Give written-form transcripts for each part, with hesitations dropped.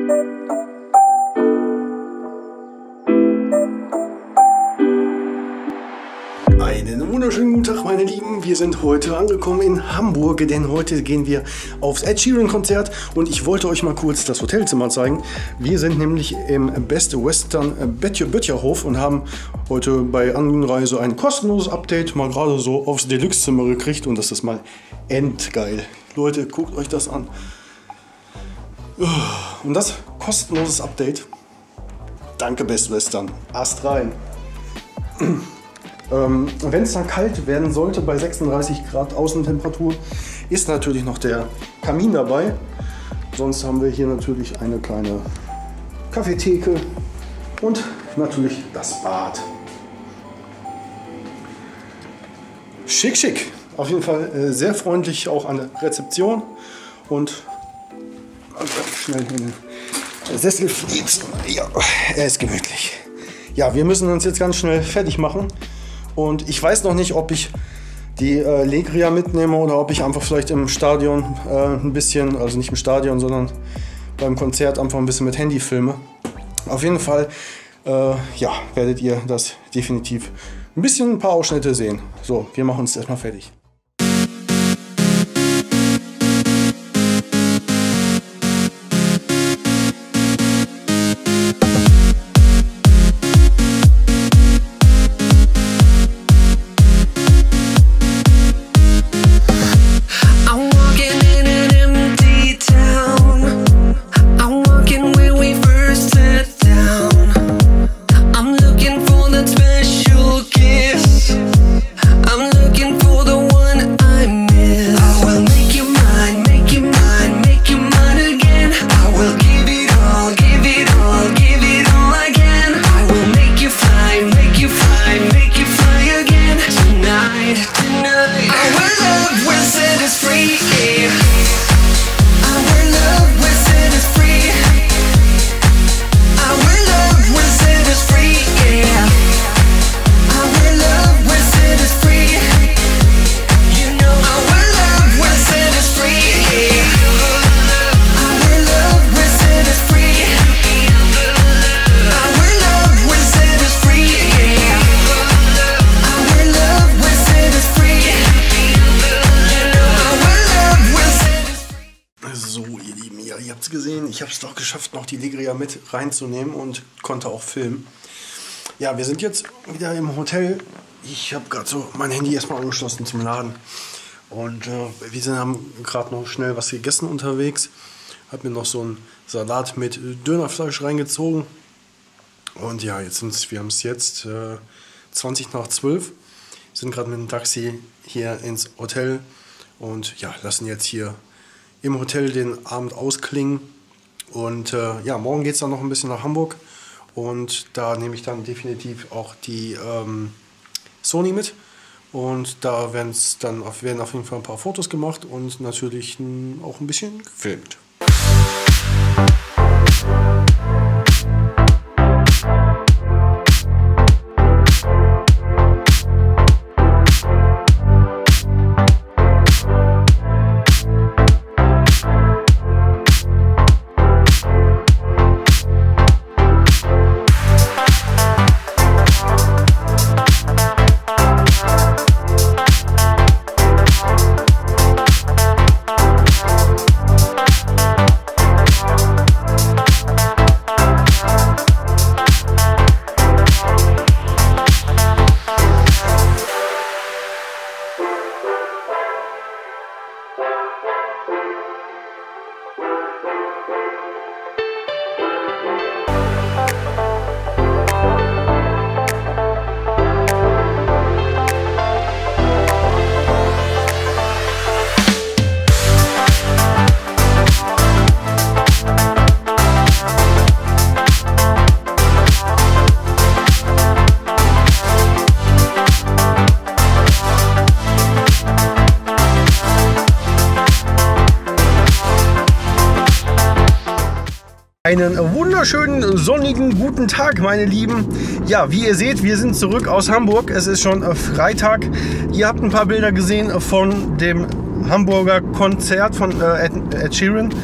Einen wunderschönen guten Tag, meine Lieben. Wir sind heute angekommen in Hamburg, denn heute gehen wir aufs Ed Sheeran Konzert und ich wollte euch mal kurz das Hotelzimmer zeigen. Wir sind nämlich im Best Western Böttcherhof und haben heute bei Anreise ein kostenloses Update mal gerade so aufs Deluxe-Zimmer gekriegt und das ist mal endgeil. Leute, guckt euch das an. Und das kostenloses Update. Danke Best Western. Ast rein. Wenn es dann kalt werden sollte, bei 36 Grad Außentemperatur, ist natürlich noch der Kamin dabei. Sonst haben wir hier natürlich eine kleine Kaffeetheke und natürlich das Bad. Schick, schick. Auf jeden Fall sehr freundlich auch an der Rezeption und schnell den Sessel fließt. Ja, er ist gemütlich. Ja, wir müssen uns jetzt ganz schnell fertig machen. Und ich weiß noch nicht, ob ich die Legria mitnehme oder ob ich einfach vielleicht im Stadion ein bisschen, also nicht im Stadion, sondern beim Konzert einfach ein bisschen mit Handy filme. Auf jeden Fall, ja, werdet ihr das definitiv ein paar Ausschnitte sehen. So, wir machen uns erstmal fertig. Ihr habt es gesehen, ich habe es doch geschafft, noch die Legria mit reinzunehmen und konnte auch filmen. Ja, wir sind jetzt wieder im Hotel. Ich habe gerade so mein Handy erstmal angeschlossen zum Laden. Und haben gerade noch schnell was gegessen unterwegs. Habe mir noch so einen Salat mit Dönerfleisch reingezogen. Und ja, wir haben es jetzt 20 nach 12. Sind gerade mit dem Taxi hier ins Hotel. Und ja, lassen jetzt hier im Hotel den Abend ausklingen und ja, morgen geht es dann noch ein bisschen nach Hamburg und da nehme ich dann definitiv auch die Sony mit und da werden auf jeden Fall ein paar Fotos gemacht und natürlich auch ein bisschen gefilmt. Einen wunderschönen sonnigen guten Tag, meine Lieben. Ja, wie ihr seht, wir sind zurück aus Hamburg. Es ist schon Freitag. Ihr habt ein paar Bilder gesehen von dem Hamburger Konzert von Ed Sheeran.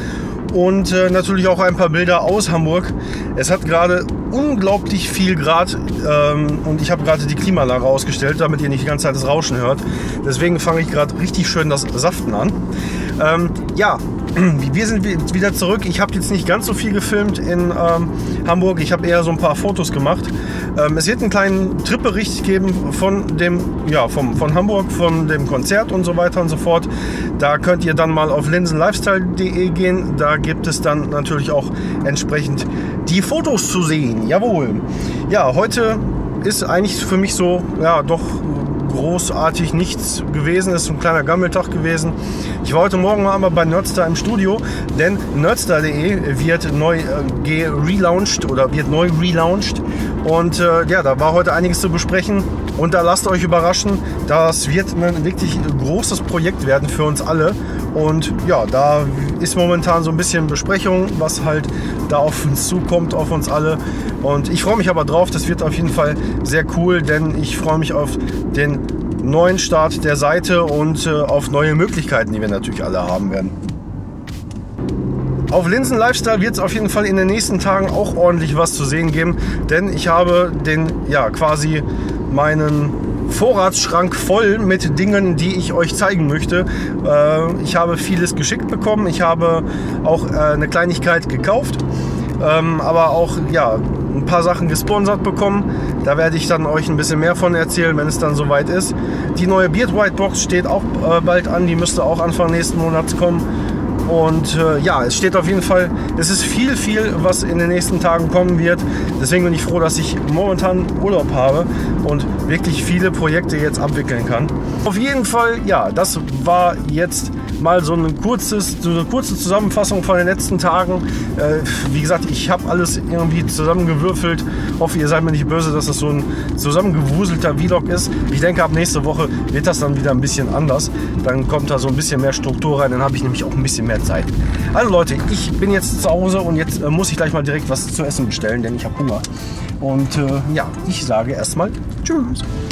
und natürlich auch ein paar Bilder aus Hamburg. Es hat gerade unglaublich viel Grad und ich habe gerade die Klimaanlage ausgestellt, damit ihr nicht die ganze Zeit das Rauschen hört. Deswegen fange ich gerade richtig schön das Saften an. Ja, wir sind wieder zurück. Ich habe jetzt nicht ganz so viel gefilmt in Hamburg. Ich habe eher so ein paar Fotos gemacht. Es wird einen kleinen Tripbericht geben von von Hamburg, von dem Konzert und so weiter und so fort. Da könnt ihr dann mal auf linsenlifestyle.de gehen. Da gibt es dann natürlich auch entsprechend die Fotos zu sehen. Jawohl. Ja, heute ist eigentlich für mich so, ja, doch großartig nichts gewesen. Es ist ein kleiner Gammeltag gewesen. Ich war heute Morgen mal bei Nerdstar im Studio, denn nerdstar.de wird neu gelauncht oder wird neu relaunched. Und ja, da war heute einiges zu besprechen. Und da lasst euch überraschen, das wird ein wirklich großes Projekt werden für uns alle. Und ja, da ist momentan so ein bisschen Besprechung, was halt da auf uns zukommt, auf uns alle. Und ich freue mich aber drauf, das wird auf jeden Fall sehr cool, denn ich freue mich auf den neuen Start der Seite und auf neue Möglichkeiten, die wir natürlich alle haben werden. Auf Linsen Lifestyle wird es auf jeden Fall in den nächsten Tagen auch ordentlich was zu sehen geben, denn ich habe quasi meinen Vorratsschrank voll mit Dingen, die ich euch zeigen möchte. Ich habe vieles geschickt bekommen, ich habe auch eine Kleinigkeit gekauft, aber auch ein paar Sachen gesponsert bekommen. Da werde ich dann euch ein bisschen mehr von erzählen, wenn es dann soweit ist. Die neue Beard White Box steht auch bald an, die müsste auch Anfang nächsten Monats kommen. Und ja, es steht auf jeden Fall, es ist viel, was in den nächsten Tagen kommen wird. Deswegen bin ich froh, dass ich momentan Urlaub habe und wirklich viele Projekte jetzt abwickeln kann. Auf jeden Fall, ja, das war jetzt mal so eine kurze Zusammenfassung von den letzten Tagen. Wie gesagt, ich habe alles irgendwie zusammengewürfelt. Hoffe, ihr seid mir nicht böse, dass das so ein zusammengewuselter Vlog ist. Ich denke, ab nächste Woche wird das dann wieder ein bisschen anders. Dann kommt da so ein bisschen mehr Struktur rein. Dann habe ich nämlich auch ein bisschen mehr Zeit. Also Leute, ich bin jetzt zu Hause und jetzt muss ich gleich mal direkt was zu essen bestellen, denn ich habe Hunger. Und ja, ich sage erstmal Tschüss.